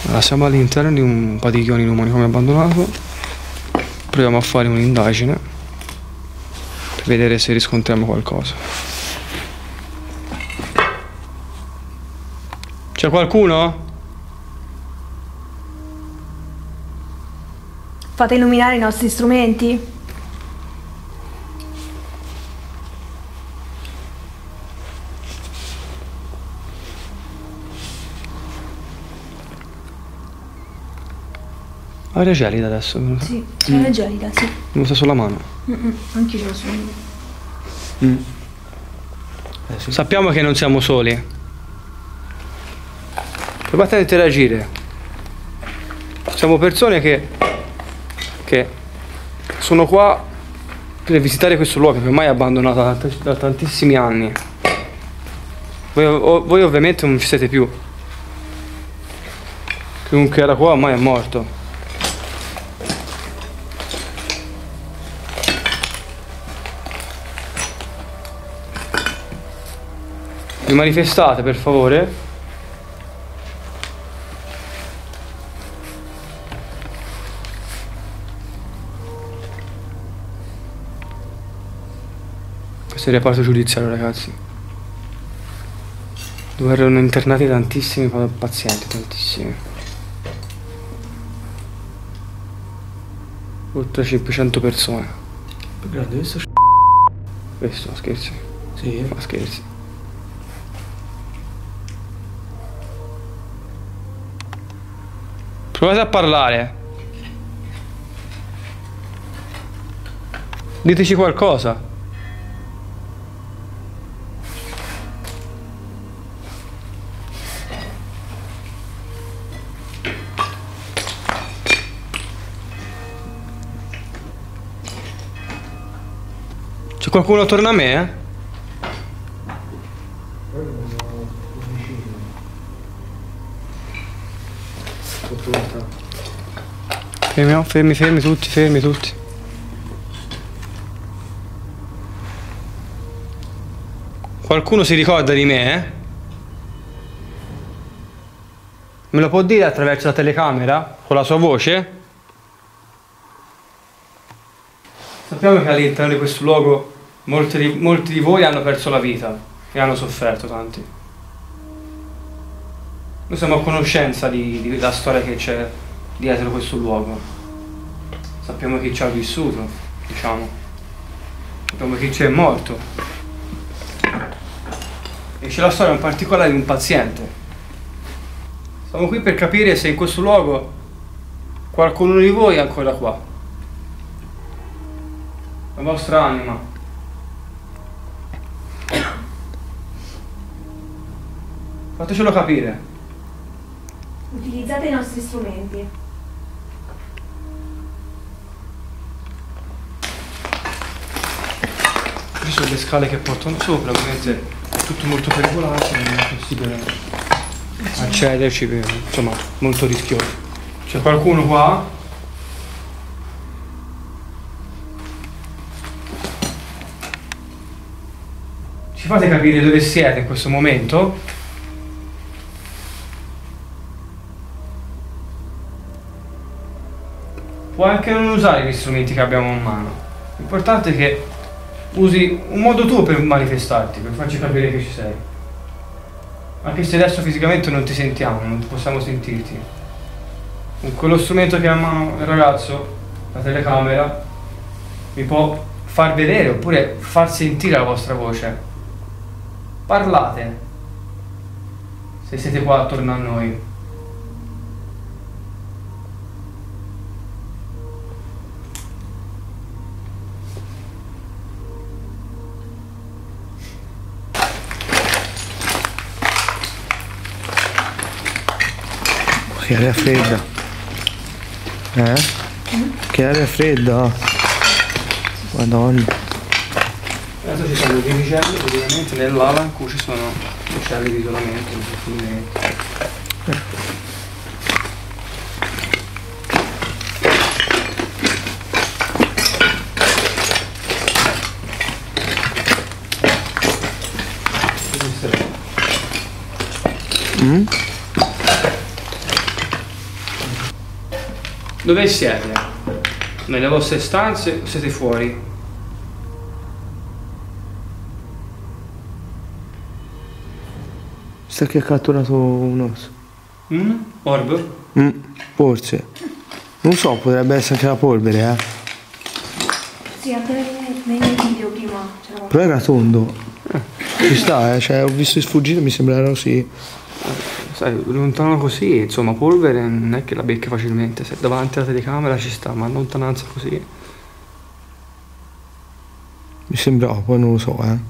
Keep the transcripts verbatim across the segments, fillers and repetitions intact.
Allora, siamo all'interno di un padiglione in un manicomio abbandonato. Proviamo a fare un'indagine per vedere se riscontriamo qualcosa. C'è qualcuno? Fate illuminare i nostri strumenti? Aria gelida adesso. Sì, aria mm. gelida, sì. Mi sta sulla mano. Mm-mm, anche io ce l'ho sulla mano. Mm. Eh, sì. Sappiamo che non siamo soli. Provate a interagire. Siamo persone che, che sono qua per visitare questo luogo che ormai è abbandonato da, da tantissimi anni. Voi, o, voi ovviamente non ci siete più. Chiunque era qua ormai è morto. Vi manifestate, per favore? Questo è il reparto giudiziario, ragazzi, dove erano internati tantissimi pazienti, tantissimi. Oltre cinquecento persone. Grande, questo c***o. Questo, scherzi? Sì. Ma scherzi. Provate a parlare. Diteci qualcosa. C'è qualcuno attorno a me, eh? Fermi, fermi, fermi tutti, fermi tutti. Qualcuno si ricorda di me, eh? Me lo può dire attraverso la telecamera? Con la sua voce? Sappiamo che all'interno di questo luogo molti di, molti di voi hanno perso la vita e hanno sofferto tanti. Noi siamo a conoscenza di, di, della storia che c'è dietro questo luogo. Sappiamo chi ci ha vissuto, diciamo. Sappiamo chi ci è morto. E c'è la storia in particolare di un paziente. Siamo qui per capire se in questo luogo qualcuno di voi è ancora qua. La vostra anima. Fatecelo capire. Utilizzate i nostri strumenti. Qui sono le scale che portano sopra, ovviamente è tutto molto pericoloso, non è possibile accederci, per, insomma, molto rischioso. C'è qualcuno qua? Ci fate capire dove siete in questo momento? Puoi anche non usare gli strumenti che abbiamo in mano. L'importante è che usi un modo tuo per manifestarti, per farci capire che ci sei. Anche se adesso fisicamente non ti sentiamo, non possiamo sentirti. Con quello strumento che ha in mano il ragazzo, la telecamera, mi può far vedere oppure far sentire la vostra voce. Parlate, se siete qua attorno a noi. Che aria fredda. Eh? Mm? Che aria fredda. Madonna. Adesso ci sono dei vicelli, ovviamente nell'ala in cui ci sono le celle di isolamento. Eh. Mm? Dove siete? Nelle vostre stanze o siete fuori? Sta che ha catturato un osso. Un orbo? Mm, forse. Non so, potrebbe essere anche la polvere, eh. Sì, anche nei, nei miei video prima c'era. Però era tondo. Ci sta, eh. Cioè, ho visto sfuggire e mi sembrava così. Sai, lontano così, insomma, polvere non è che la becchi facilmente. Se davanti alla telecamera ci sta, ma a lontananza così. Mi sembrava, poi non lo so, eh.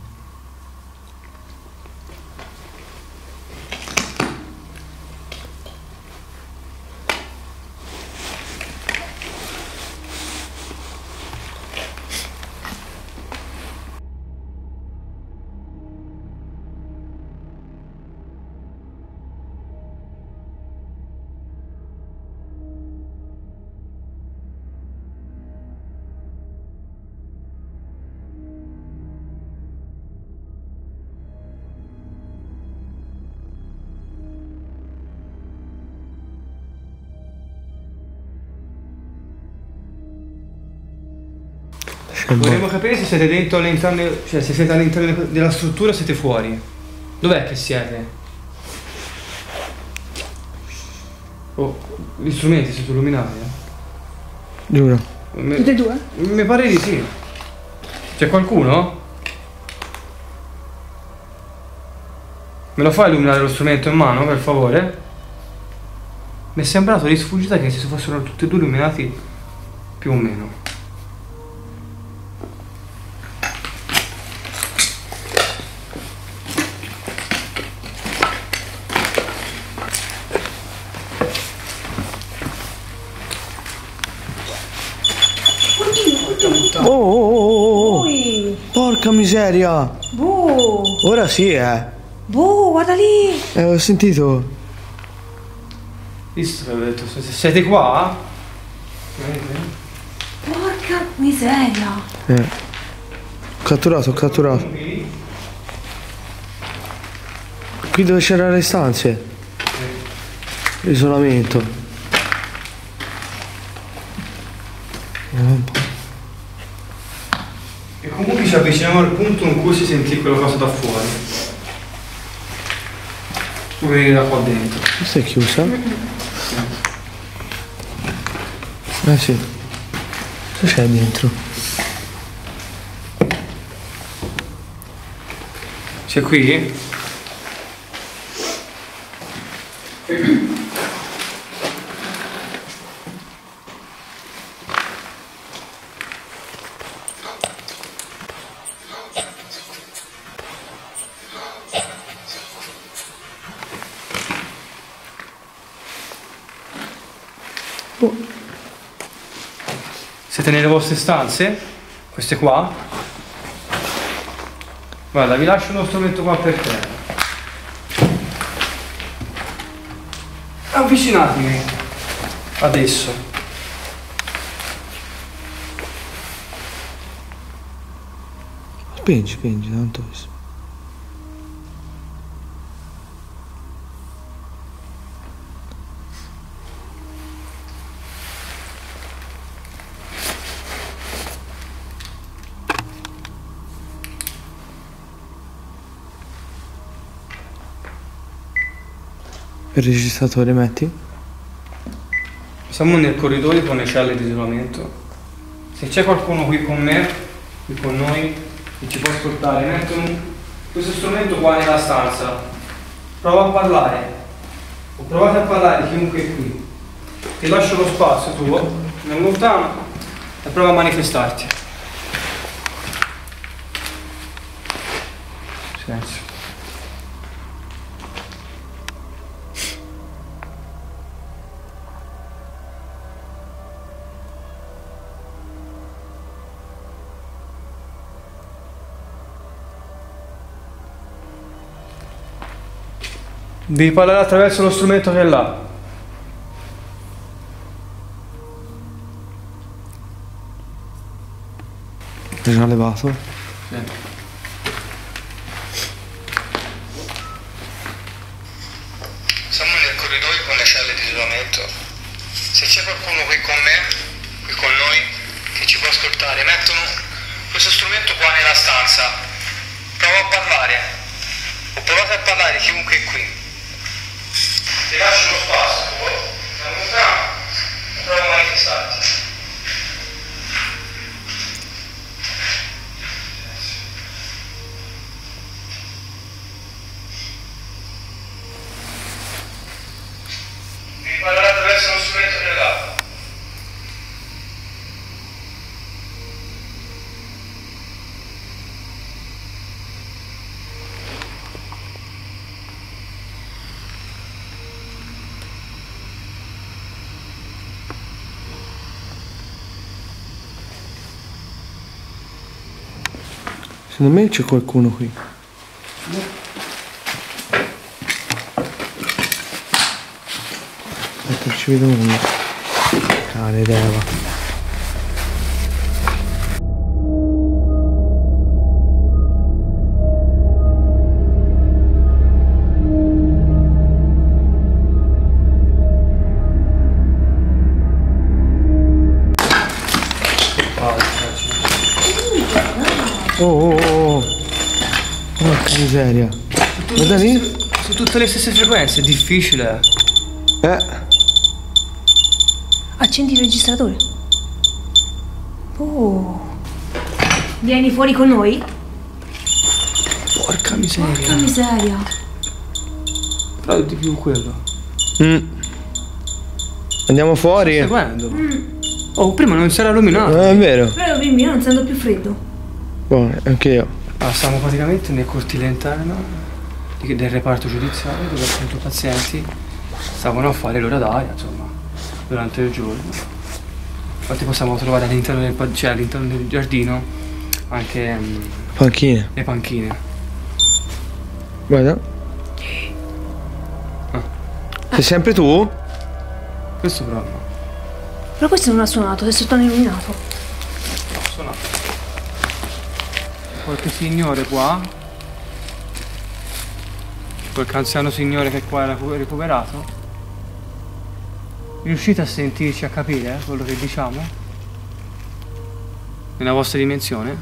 Vorremmo capire se siete dentro all'interno, cioè se siete all'interno della struttura o siete fuori. Dov'è che siete? Oh, gli strumenti sono illuminati, eh? Giuro. Me- Tutte e due? Mi pare di sì. C'è qualcuno? Me lo fai illuminare lo strumento in mano, per favore? Mi è sembrato di sfuggita che si fossero tutti e due illuminati più o meno. Oh, oh, oh, oh. Ui! Porca miseria. Boh! Ora sì, eh. Boh, guarda lì! Eh, ho sentito. Visto che avevo detto, se- se siete qua? Porca miseria! Eh. Ho catturato, ho catturato. Qui dove c'erano le stanze. L'isolamento. E comunque ci avviciniamo al punto in cui si sentì quella cosa da fuori. Tu vedi da qua dentro. Questa è chiusa? Eh sì. Cosa c'è dentro? C'è qui? Siete nelle vostre stanze? Queste qua? Guarda, vi lascio uno strumento qua per terra. Avvicinatevi adesso. Spingi, spingi, tanto questo. Il registratore metti? Siamo nel corridoio con le celle di isolamento. Se c'è qualcuno qui con me, qui con noi, che ci può ascoltare, metto un- questo strumento qua nella stanza. Prova a parlare. O provate a parlare di chiunque è qui. Ti lascio lo spazio tuo, nel lontano, e prova a manifestarti. Silenzio. Devi parlare attraverso lo strumento che è là. L'hai già levato? Sì. Siamo nel corridoio con le celle di isolamento. Se c'è qualcuno qui con me, qui con noi, che ci può ascoltare, mettono questo strumento qua nella stanza. Prova a parlare. O provate a parlare chiunque è qui. Ti lascio lo spazio, siamo lontano, prova a manifestarti. Mi parlerà attraverso lo strumento dell'acqua. Secondo me c'è qualcuno qui. Aspetta, ci vedo uno. Cane Deva. Oh oh oh oh. Porca miseria. Guarda lì. Su tutte le stesse frequenze, è difficile. Eh. Accendi il registratore. Oh. Vieni fuori con noi? Porca miseria. Porca miseria. Però è di più quello. Mm. Andiamo fuori. Seguendo. Mm. Oh, prima non si era illuminato. Eh, è vero. Però bimbi, non sento più freddo. Oh, anche io. Ah, stiamo praticamente nel cortile interno di- del reparto giudiziario dove appunto i pazienti stavano a fare l'ora d'aria, insomma, durante il giorno. Infatti possiamo trovare all'interno del, pa- cioè, all'interno del giardino anche mm, Panchine. le panchine. Guarda. Ah. Sei sempre tu? Questo però no. Però questo non ha suonato, è soltanto illuminato. No, suonato. Qualche signore qua. Qualche anziano signore che qua era recu- recuperato. Riuscite a sentirci, a capire eh, quello che diciamo? Nella vostra dimensione?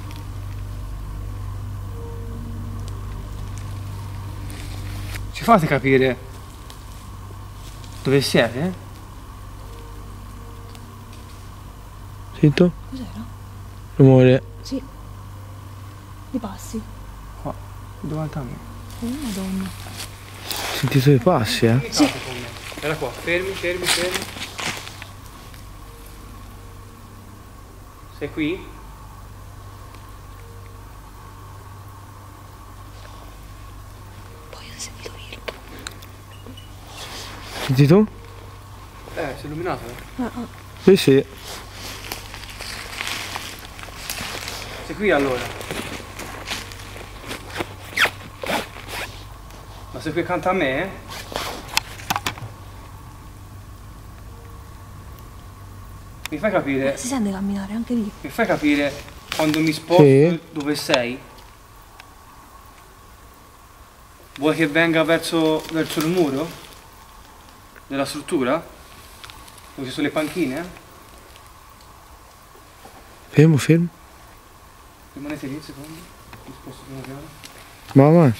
Ci fate capire dove siete? Sento? Cos'era? Rumore. Sì. Di passi. Qua, davanti a me. Oh, madonna. Ho sentito i passi, eh? Sì. Con me. Era qua, fermi, fermi, fermi. Sei qui? Poi ho sentito io. Senti tu? Eh, si è illuminato? eh? Ah, ah. Sì, sì. Sei qui allora? Ma sei qui accanto a me? eh? Mi fai capire? Si sente camminare anche lì. Mi fai capire quando mi sposto Sì. dove sei? Vuoi che venga verso, verso il muro? Della struttura? Dove ci sono le panchine? Fermo, fermo. Rimanete lì un secondo. Mi sposto piano piano. Mamma.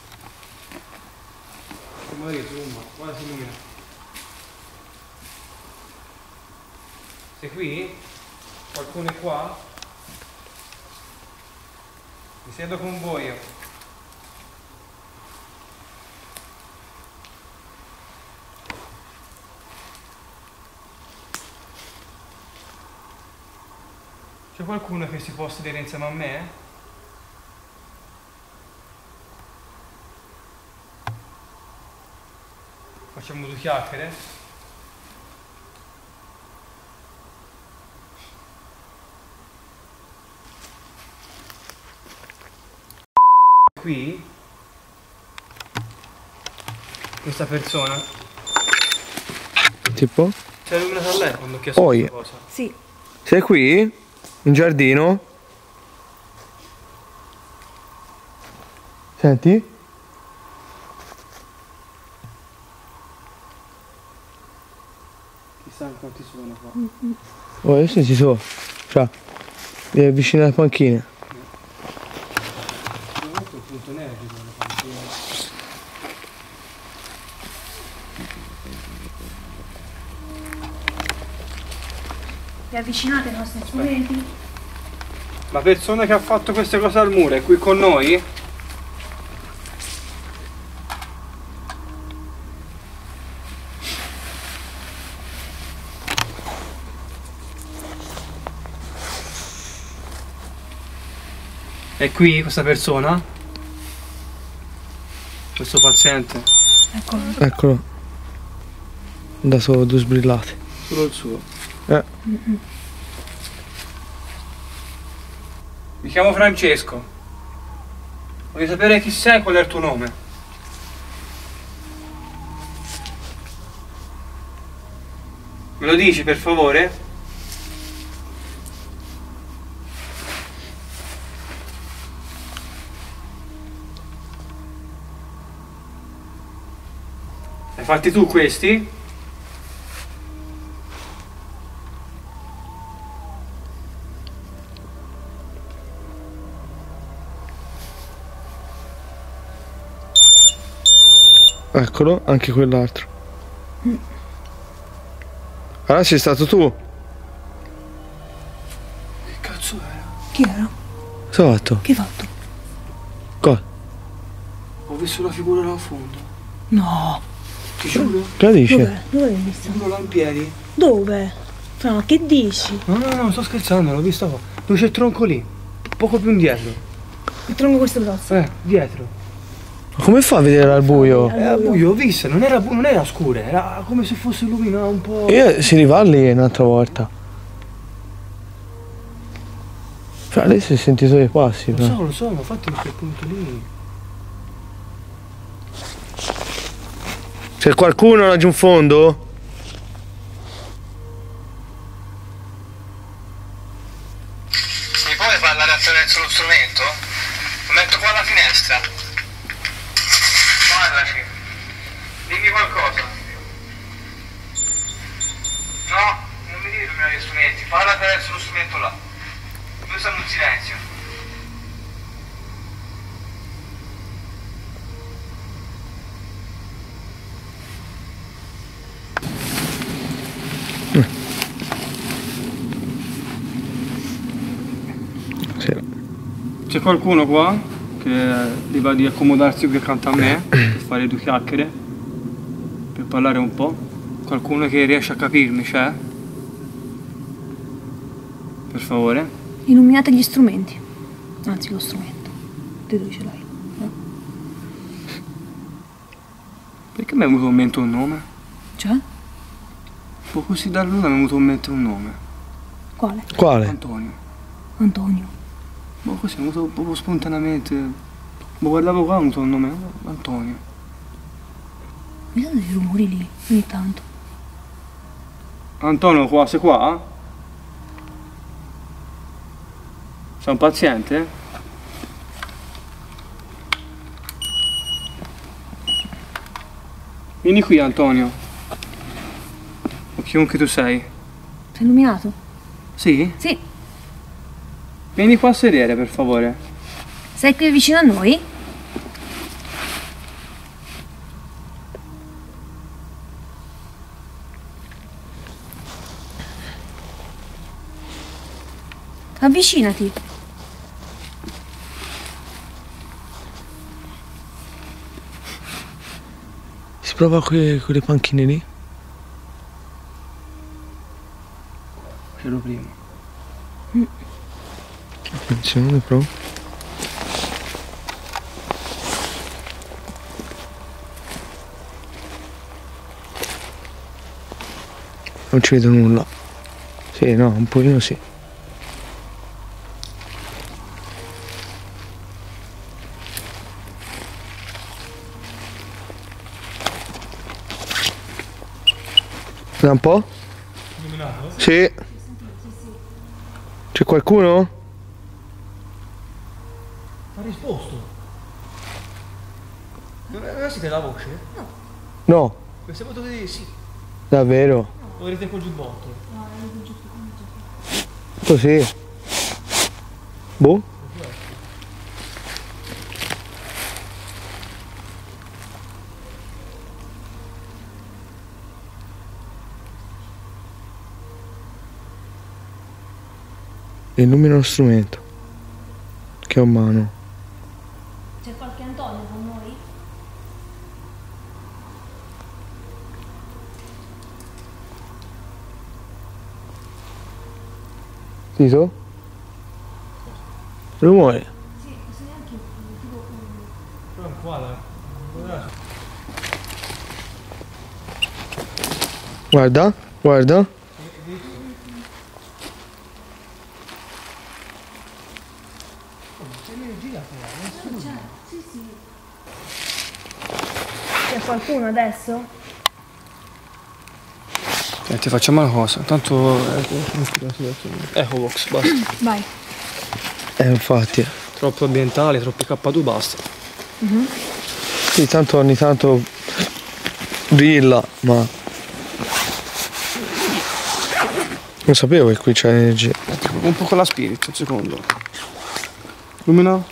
Maria, zoom, guarda si illumina. Sei qui? Qualcuno è qua? Mi siedo con voi io. C'è qualcuno che si può sedere insieme a me? Facciamo due chiacchiere? Qui questa persona Tipo? si è illuminata a lei quando ho chiesto Poi. questa cosa. Sì. Sei qui? In giardino? Senti? Chissà quanti sono qua. Oh, io senti su. Cioè, devi vicino alle panchine. Questo è il punto energico delle panchine. Vi avvicinate ai nostri strumenti? La persona che ha fatto queste cose al muro è qui con noi? È qui questa persona? Questo paziente? Eccolo. Eccolo. Da solo, due sbrillate. Solo il suo. Eh. Mi chiamo Francesco. Voglio sapere chi sei e qual è il tuo nome. Me lo dici per favore? Hai fatti tu questi? Eccolo, anche quell'altro. Allora sei stato tu? Che cazzo era? Chi era? Cosa hai fatto? Che hai fatto? Cosa? Ho visto la figura là a fondo. No. Ti giuro? Che dici? Dov'è? Dove l'hai vista? Giuro là in piedi. Dove? Fra, ma che dici? No, no, no, non sto scherzando, l'ho vista qua. Dove c'è il tronco lì? Poco più indietro. Il tronco questo grosso. Eh, dietro. Ma come fa a vedere al buio? Era buio, ho visto, non era, bu- non era scura, era come se fosse illuminato un po'. Io si riva lì un'altra volta. Fra lei si è sentito dei passi. Lo Fra. so, lo so, ma infatti in quel punto lì. C'è qualcuno laggiù in fondo? Mi puoi parlare attraverso lo strumento? Lo metto qua alla finestra. Parlaci. Dimmi qualcosa. No, non mi devi illuminare gli strumenti, parla attraverso lo strumento là. Noi siamo in silenzio. Sì. C'è qualcuno qua che gli va di accomodarsi qui accanto a me per fare due chiacchiere, per parlare un po'? Qualcuno che riesce a capirmi c'è? Per favore? Illuminate gli strumenti. Anzi, lo strumento. Te dove ce l'hai? No? Perché mi è venuto in mente un nome? Cioè? Un po' così dal nulla mi è venuto in mente un nome. Quale? Quale? Antonio. Antonio. Ma così mi è venuto proprio spontaneamente. Ma guardavo qua, mi è venuto un nome. Antonio. Mi date dei rumori lì, ogni tanto. Antonio qua, sei qua? Sei un paziente? Vieni qui Antonio. O chiunque tu sei. Sei illuminato? Sì? Sì. Vieni qua a sedere per favore. Sei qui vicino a noi? Avvicinati. Si prova con quelle panchine lì? C'ero prima. Attenzione, però. Non ci vedo nulla. Sì, no, un pochino sì. Da un po'? Illuminato? Sì. C'è qualcuno? Ha risposto. Non avete la voce? No. Mi è sembrato di sì. Davvero? No. O vedete col giubbotto? No, è giusto come giusto. Così. Boh. Illumina lo strumento che ho in mano. C'è qualche Antonio con noi? Tito? Rumore. Sì, questo neanche tipo Però è un quadro. Guarda, guarda. Sì, sì. C'è qualcuno adesso? Senti, facciamo una cosa. Tanto Echo box, basta. Vai. Eh, infatti. Troppo ambientale, troppi K due, basta. Sì, tanto ogni tanto brilla, ma non sapevo che qui c'è energia. Un po' con la spirit, un secondo. Illumina.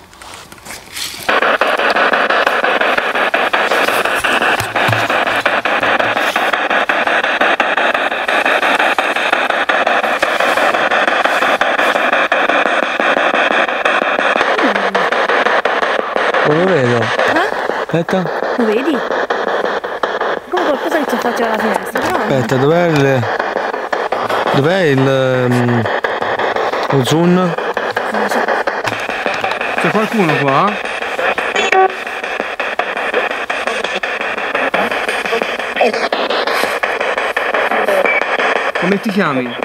Non lo vedo. Eh? Aspetta. Lo vedi? Come qualcosa che ci affaccia alla finestra, però. Aspetta, dov'è il. Dov'è il. Um, lo zoom? Non lo so. C'è qualcuno qua? Come ti chiami?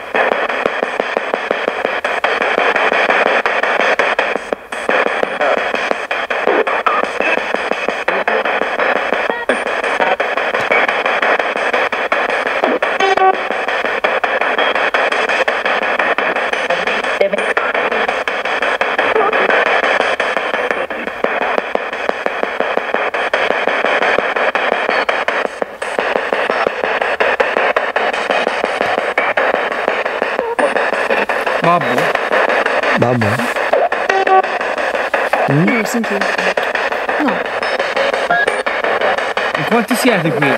Babbo? Babbo? Io non lo sentivo. No. In quanti siete qui?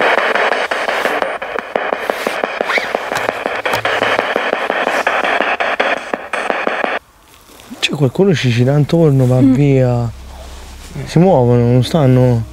C'è qualcuno che ci gira intorno, va Mm. via. Si muovono, non stanno.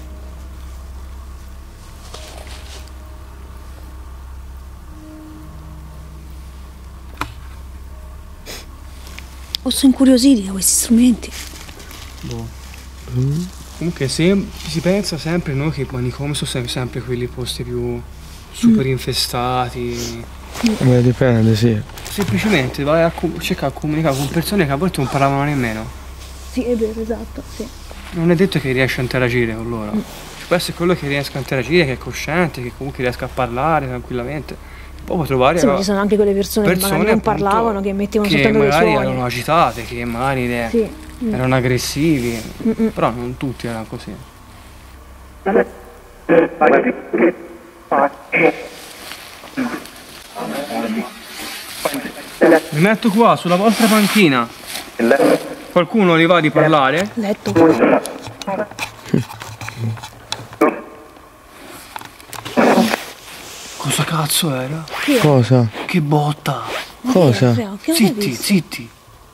O sono incuriositi da questi strumenti. Boh. Mm. Comunque se si pensa sempre noi che i manicomi sono sempre, sempre quelli posti più super infestati. Come dipende, sì. Semplicemente vai a co- cercare di comunicare con persone che a volte non parlavano nemmeno. Sì, è vero, esatto, sì. Non è detto che riesci a interagire con loro. Ci può essere quello che riesca a interagire, che è cosciente, che comunque riesca a parlare tranquillamente. Poi puoi trovare Sì, ma ci sono anche quelle persone, che magari non appunto, parlavano, che mettevano che soltanto dei magari suoni. erano agitate, che magari le- Sì. Mm. erano aggressivi. Mm-mm. Però non tutti erano così. Mi metto qua sulla vostra panchina. Qualcuno gli va di parlare? Letto. Cosa cazzo era? Cosa? Che botta! Cosa? Che non l'hai Zitti, visto? zitti!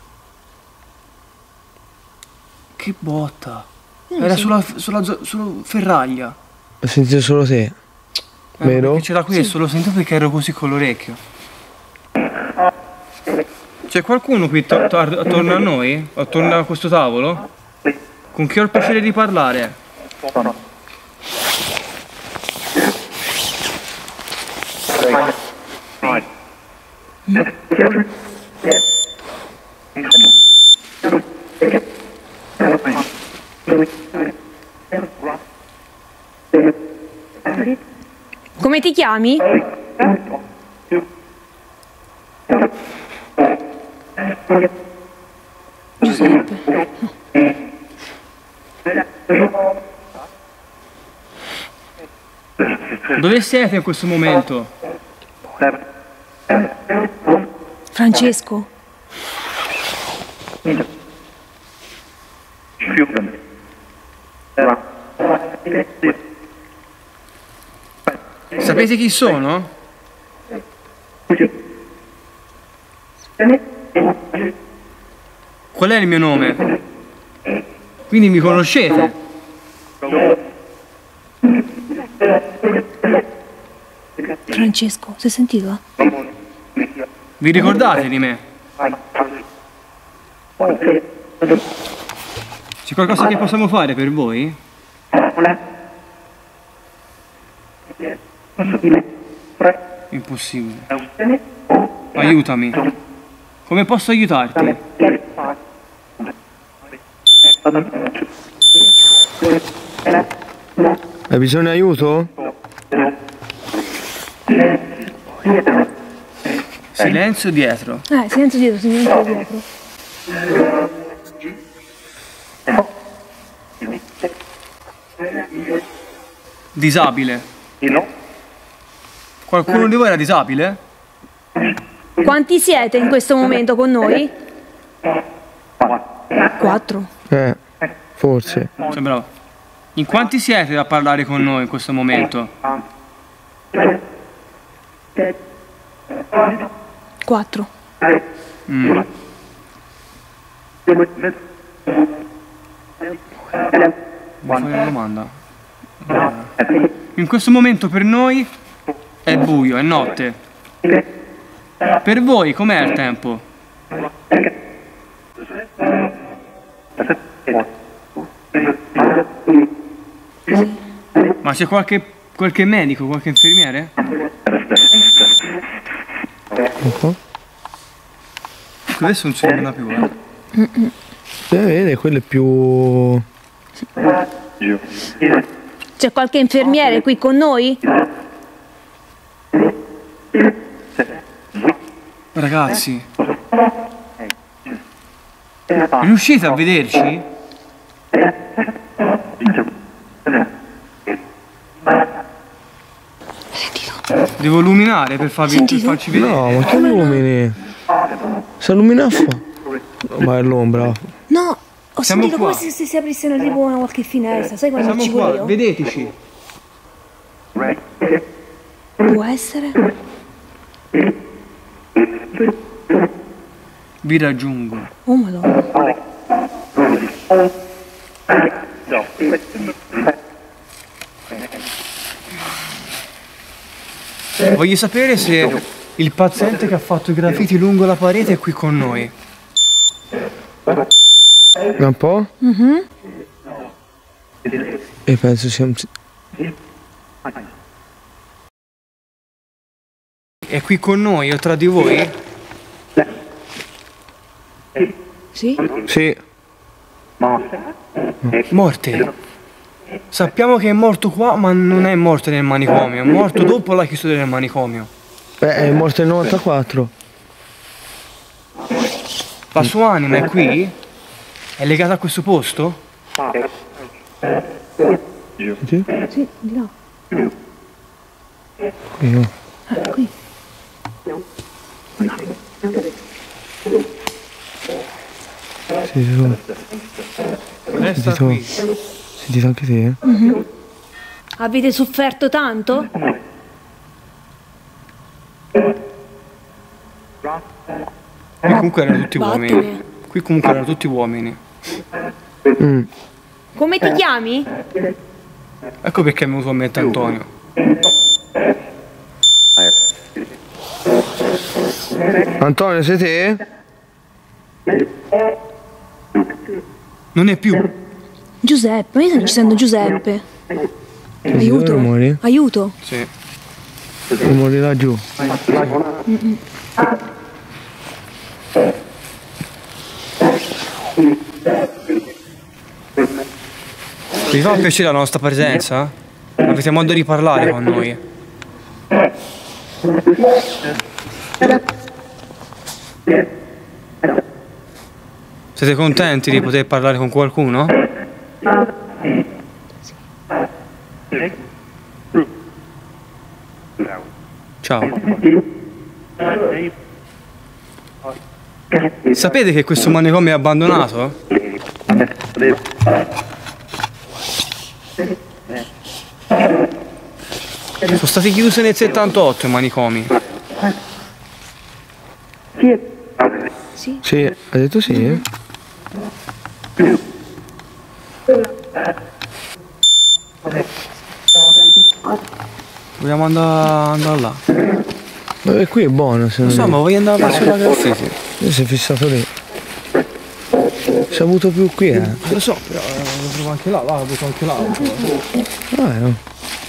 Che botta! Io non Era so. sulla, sulla, zo- sulla ferraglia. Ho sentito solo te. Eh, Vero? perché c'era questo, lo sento perché ero così con l'orecchio. C'è qualcuno qui to- to- attorno a noi? Attorno a questo tavolo? Con chi ho il piacere di parlare? Come ti chiami? Giuseppe. Dove siete in questo momento? Francesco? Sapete chi sono? Qual è il mio nome? Quindi mi conoscete? Francesco, sei sentito? Vi ricordate di me? C'è qualcosa che possiamo fare per voi? Impossibile. Aiutami. Come posso aiutarti? Hai bisogno di aiuto? Silenzio dietro. Eh, silenzio dietro, silenzio dietro. Disabile. Qualcuno di voi era disabile? Quanti siete in questo momento con noi? Quattro. Eh, forse. Sembrava. In quanti siete a parlare con noi in questo momento? Quattro. Mm. Vuoi fare una domanda? In questo momento per noi è buio, è notte. Per voi com'è il tempo? Ma c'è qualche, qualche medico, qualche infermiere? Un po'? Adesso non ci sembra più, eh. Eh, vede, quello è più... C'è qualche infermiere qui con noi? Ragazzi, riuscite a vederci? Devo illuminare per, farvi, per farci vedere? No, ma che lumini? Si illumina fa? No, ma è l'ombra. No, ho Siamo sentito qua. come se si aprissero tipo una qualche finestra, sai quando Siamo ci qua, voglio? vedeteci. Può essere? Vi raggiungo. Oh madonna. Voglio sapere se il paziente che ha fatto i graffiti lungo la parete è qui con noi. Un po'? Mhm. E penso sia un... È qui con noi o tra di voi? Sì? Sì. Morte. Sappiamo che è morto qua, ma non è morto nel manicomio, è morto dopo la chiusura del manicomio. Beh, è morto nel novantaquattro. La sua anima è qui? È legata a questo posto? Sì? Sì, di là. Qui no. Ah, qui. Sì, sì, sono. Resta Sentito, qui. sentito anche te, eh? Mhm. Avete sofferto tanto? Qui comunque erano tutti uomini. Vattene. Qui comunque erano tutti uomini. Mm. Come ti chiami? Ecco perché è venuto a mente Antonio. Antonio, sei te? Non è più. Giuseppe, io sto dicendo Giuseppe. Sentito Aiuto. rumori? Aiuto. Sì. Rumori laggiù. Mm-mm. Vi fa piacere la nostra presenza? Avete modo di parlare con noi? Siete contenti di poter parlare con qualcuno? Ciao. Sapete che questo manicomio è abbandonato? Sono stati chiusi nel settantotto i manicomi. Sì. Sì, ha detto sì? Eh? Vogliamo andare, andare là. Vabbè, qui è buono, se Lo so, ma voglio andare verso la graffiti. Io si è fissato lì. Si è avuto più qui, eh. Lo so, però eh, lo trovo anche là, là, lo trovo anche là. Ah, no.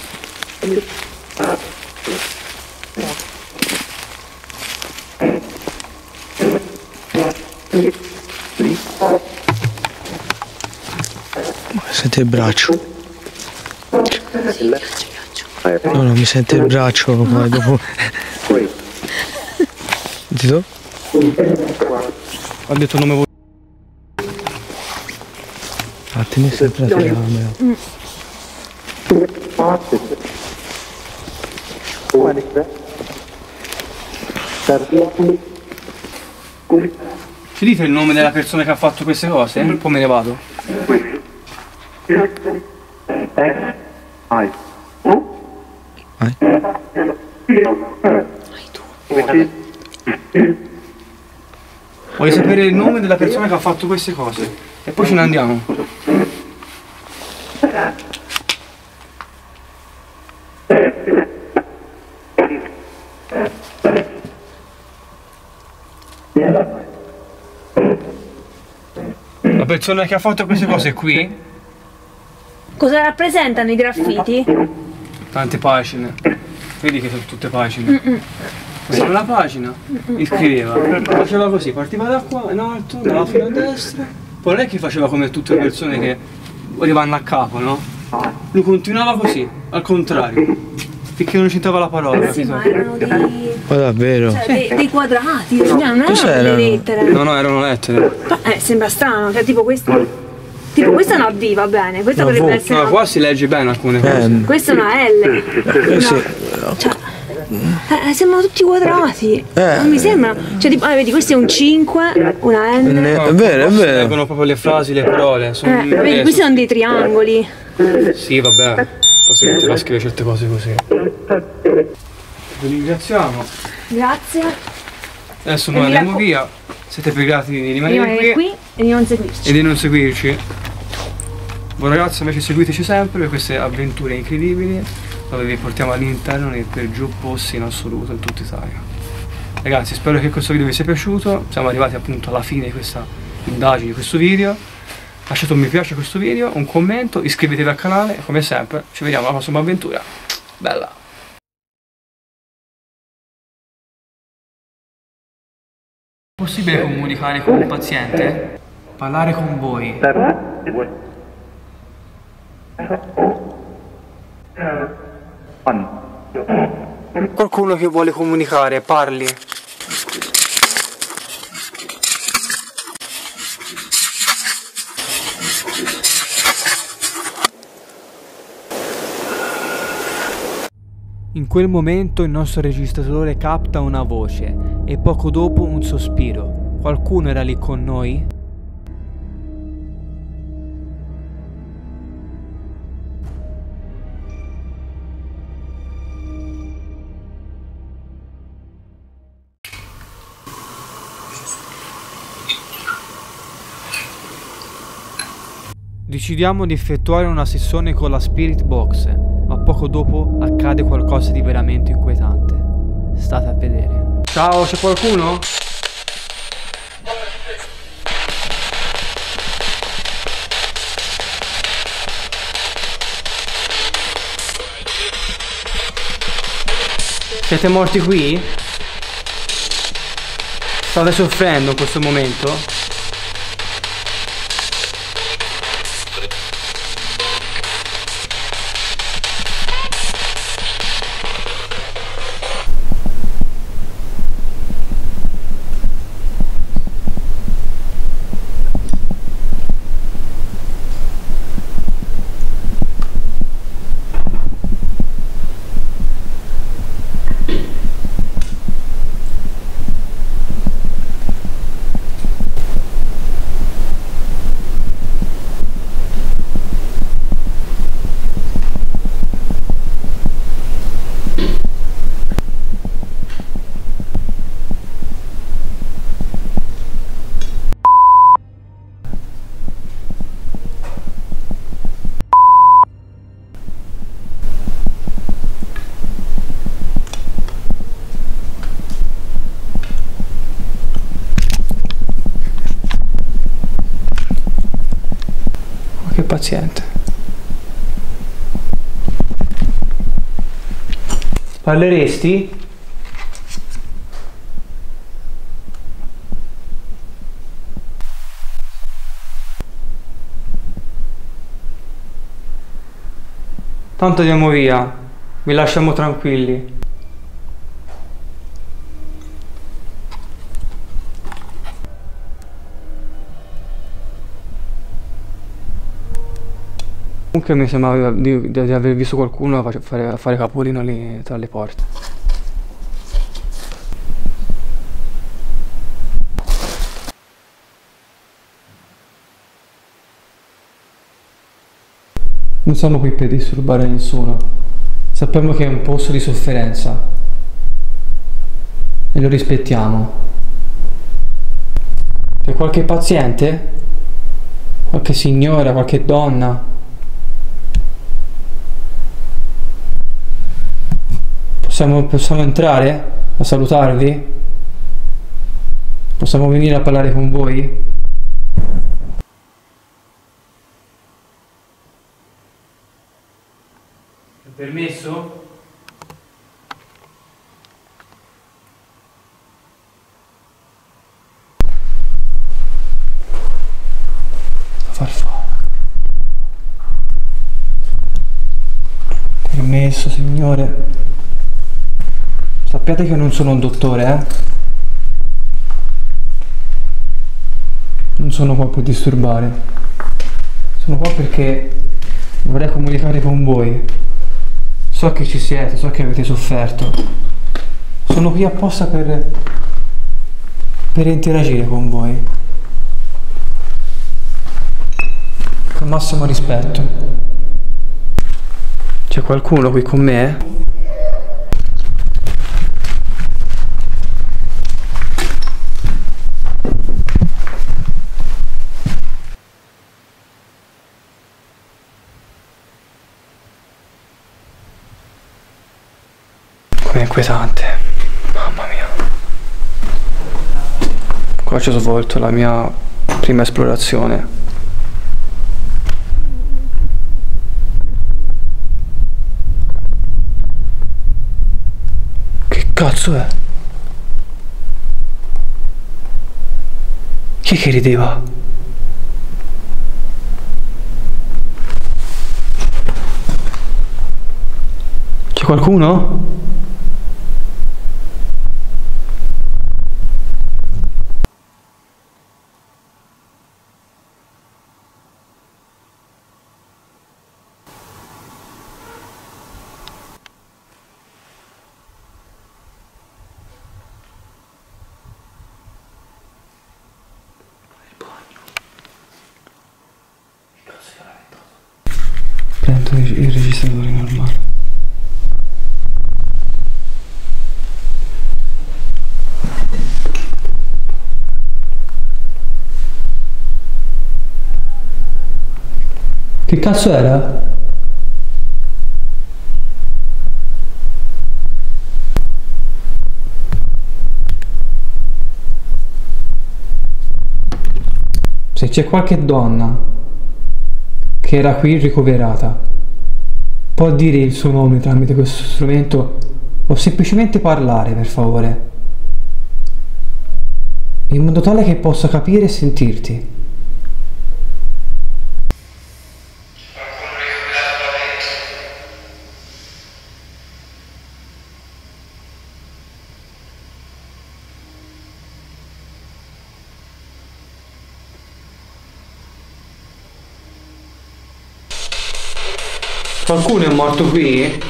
Sente il braccio. Sì, ghiaccio, ghiaccio. No, no, mi sente il braccio poi dopo. Sentito? Ho detto il nome. Attimi sempre la telecamera. Mm. Ci dite il nome della persona che ha fatto queste cose? Un po' me ne vado. Vai. Voglio sapere il nome della persona che ha fatto queste cose. E poi ce ne andiamo. La persona che ha fatto queste cose è qui? Cosa rappresentano i graffiti? Tante pagine. Vedi che sono tutte pagine. Questa è una pagina. Scriveva. Faceva così, partiva da qua in alto, andava fino a destra. Poi non è che faceva come tutte le persone che arrivano a capo, no? Lui continuava così, al contrario. Finché non c'entrava la parola. Sì, capito? ma erano dei, Ma davvero? cioè, dei, dei quadrati, non erano Cos'erano? delle lettere. No, no, erano lettere. Ma, eh, sembra strano, cioè tipo questo. Tipo questa è una V, va bene, questa Una potrebbe V. essere No, una... qua si legge bene alcune cose. Eh, Questa è una L. eh, sì. Cioè, eh, sembrano tutti quadrati. Eh. Non mi sembrano. Cioè, tipo, ah, vedi, questo è un cinque, una N. Ne- No, è vero, è qua si vero. leggono proprio le frasi, le parole. Sono, Eh, vedi, eh, questi sono dei triangoli. Sì, vabbè. Possiamo mettere a scrivere certe cose così. Vi ringraziamo. Grazie. Adesso E noi mi andiamo raccom- via. Siete pregati di rimanere Rimanere qui, qui e di non seguirci. e di non seguirci. Voi ragazzi invece seguiteci sempre per queste avventure incredibili dove vi portiamo all'interno nei peggior posti in assoluto in tutta Italia. Ragazzi, spero che questo video vi sia piaciuto. Siamo arrivati appunto alla fine di questa indagine, di questo video. Lasciate un mi piace a questo video, un commento, iscrivetevi al canale e come sempre ci vediamo alla prossima avventura. Bella! È possibile comunicare con un paziente? Parlare con voi. Qualcuno che vuole comunicare, parli. In quel momento il nostro registratore capta una voce e poco dopo un sospiro. Qualcuno era lì con noi? Decidiamo di effettuare una sessione con la Spirit Box, ma poco dopo accade qualcosa di veramente inquietante. State a vedere. Ciao, c'è qualcuno? Siete morti qui? State soffrendo in questo momento? paziente. Parleresti? Tanto andiamo via, vi lasciamo tranquilli. Comunque mi sembrava di, di, di aver visto qualcuno a fare, a fare capolino lì tra le porte. Non siamo qui per disturbare nessuno. Sappiamo che è un posto di sofferenza e lo rispettiamo. C'è qualche paziente? Qualche signora, qualche donna? Possiamo, possiamo entrare a salutarvi? Possiamo venire a parlare con voi? È permesso? Farfalla. Permesso, signore. Sappiate che non sono un dottore, eh? Non sono qua per disturbare. Sono qua perché vorrei comunicare con voi. So che ci siete, so che avete sofferto. Sono qui apposta per, per interagire con voi. Con massimo rispetto. C'è qualcuno qui con me? È inquietante, mamma mia. Qua ci ho svolto la mia prima esplorazione. Che cazzo è? Chi è che rideva? C'è qualcuno? Prendo il registratore normale. Che cazzo era? Se c'è qualche donna che era qui ricoverata, può dire il suo nome tramite questo strumento o semplicemente parlare, per favore, in modo tale che possa capire e sentirti. Qualcuno è morto qui?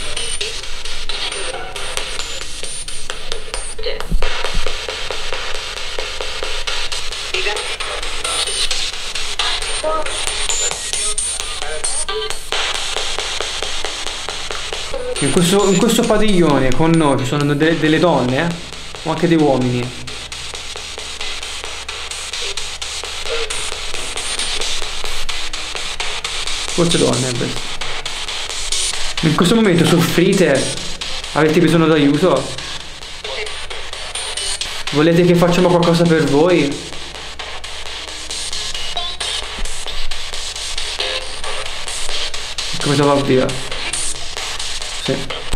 In questo, in questo padiglione con noi ci sono delle, delle donne, eh? O anche dei uomini? Forse donne, beh. In questo momento soffrite? Avete bisogno d'aiuto? Volete che facciamo qualcosa per voi? capito, va via. Sì.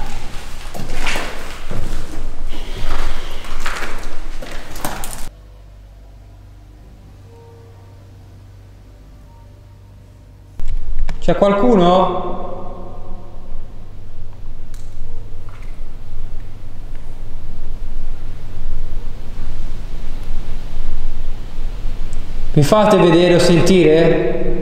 C'è qualcuno? Mi fate vedere o sentire?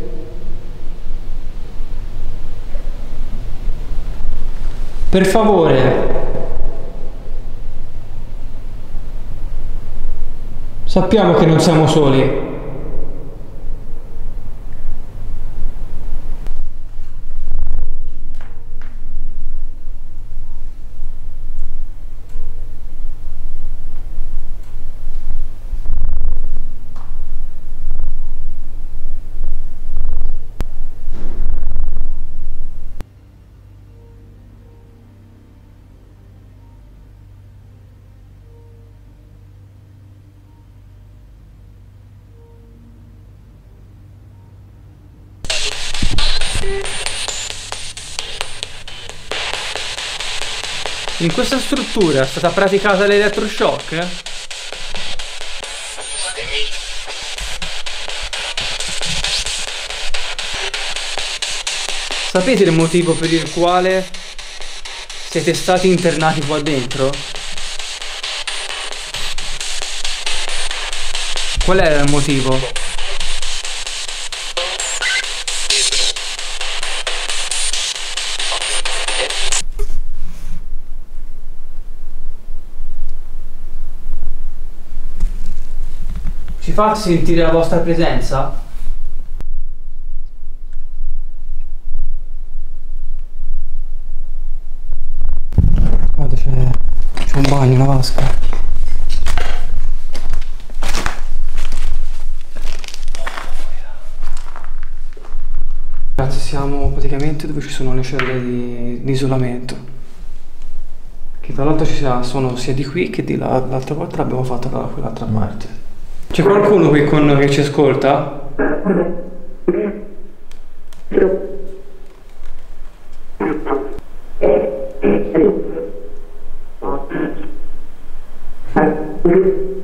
Per favore. Sappiamo che non siamo soli. In questa struttura è stata praticata l'elettroshock? Sapete il motivo per il quale siete stati internati qua dentro? Qual era il motivo? Ci fa sentire la vostra presenza? Guarda, c'è un bagno, una vasca. Ragazzi, siamo praticamente dove ci sono le celle di, di isolamento. Che tra l'altro ci sono sia di qui che di là. L'altra volta l'abbiamo fatta da quell'altra parte. C'è qualcuno qui con noi che ci ascolta? Eh,